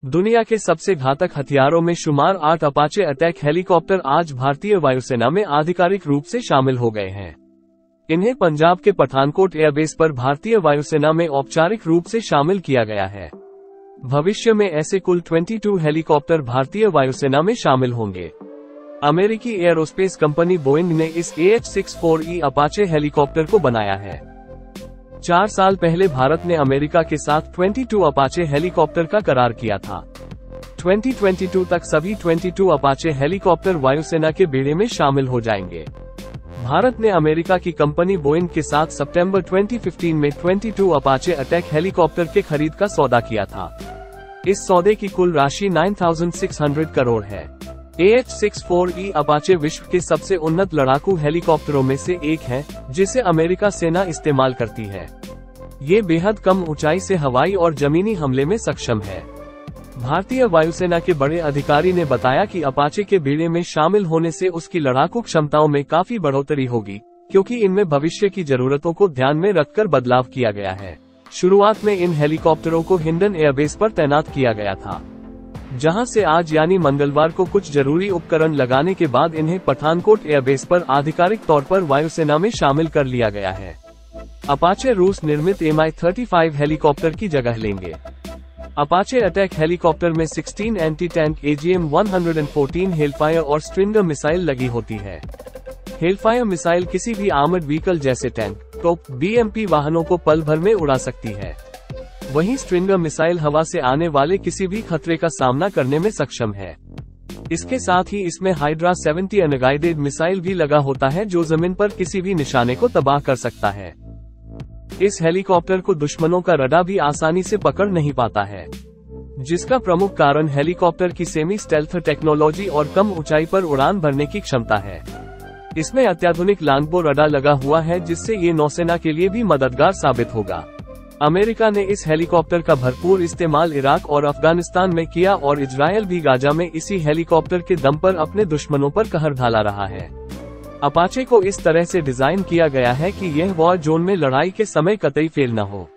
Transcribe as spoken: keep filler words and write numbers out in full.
दुनिया के सबसे घातक हथियारों में शुमार आठ अपाचे अटैक हेलीकॉप्टर आज भारतीय वायुसेना में आधिकारिक रूप से शामिल हो गए हैं। इन्हें पंजाब के पठानकोट एयरबेस पर भारतीय वायुसेना में औपचारिक रूप से शामिल किया गया है। भविष्य में ऐसे कुल बाईस हेलीकॉप्टर भारतीय वायुसेना में शामिल होंगे। अमेरिकी एयरोस्पेस कंपनी बोइंग ने इस A H sixty four E Apache helicopter को बनाया है। चार साल पहले भारत ने अमेरिका के साथ बाईस अपाचे हेलीकॉप्टर का करार किया था। दो हज़ार बाईस तक सभी बाईस अपाचे हेलीकॉप्टर वायुसेना के बेड़े में शामिल हो जाएंगे। भारत ने अमेरिका की कंपनी बोइंग के साथ सितंबर दो हज़ार पंद्रह में बाईस अपाचे अटैक हेलीकॉप्टर के खरीद का सौदा किया था। इस सौदे की कुल राशि नौ हज़ार छह सौ करोड़ है। A H sixty four E Apache विश्व के सबसे उन्नत लड़ाकू हेलीकॉप्टरों में से एक है, जिसे अमेरिका सेना इस्तेमाल करती है। ये बेहद कम ऊंचाई से हवाई और जमीनी हमले में सक्षम है। भारतीय वायुसेना के बड़े अधिकारी ने बताया कि अपाचे के बेड़े में शामिल होने से उसकी लड़ाकू क्षमताओं में काफी बढ़ोतरी होगी, क्योंकि इनमें भविष्य की जरूरतों को ध्यान में रखकर बदलाव किया गया है। शुरुआत में इन हेलीकॉप्टरों को हिंडन एयरबेस पर तैनात किया गया था, जहां से आज यानी मंगलवार को कुछ जरूरी उपकरण लगाने के बाद इन्हें पठानकोट एयरबेस पर आधिकारिक तौर पर वायुसेना में शामिल कर लिया गया है। अपाचे रूस निर्मित M I thirty five helicopter की जगह लेंगे। अपाचे अटैक हेलीकॉप्टर में सोलह anti tank A G M one fourteen Hellfire और स्ट्रिंगर मिसाइल लगी होती है। हेलफायर मिसाइल किसी भी आर्मर्ड व्हीकल जैसे टैंक, तोप, बी एम पी वाहनों को पल भर में उड़ा सकती है। वहीं स्ट्रिंगर मिसाइल हवा से आने वाले किसी भी खतरे का सामना करने में सक्षम है। इसके साथ ही इसमें हाइड्रा सेवेंटी अनगाइडेड मिसाइल भी लगा होता है, जो जमीन पर किसी भी निशाने को तबाह कर सकता है। इस हेलीकॉप्टर को दुश्मनों का रडार भी आसानी से पकड़ नहीं पाता है, जिसका प्रमुख कारण हेलीकॉप्टर की सेमी स्टेल्थ टेक्नोलॉजी और कम ऊंचाई पर उड़ान भरने की क्षमता है। इसमें अत्याधुनिक लॉन्गबो रडार लगा हुआ है, जिससे ये नौसेना के लिए भी मददगार साबित होगा। अमेरिका ने इस हेलीकॉप्टर का भरपूर इस्तेमाल इराक और अफगानिस्तान में किया और इजरायल भी गाजा में इसी हेलीकॉप्टर के दम पर अपने दुश्मनों पर कहर ढाला रहा है। अपाचे को इस तरह से डिजाइन किया गया है कि यह वॉर जोन में लड़ाई के समय कतई फेल न हो।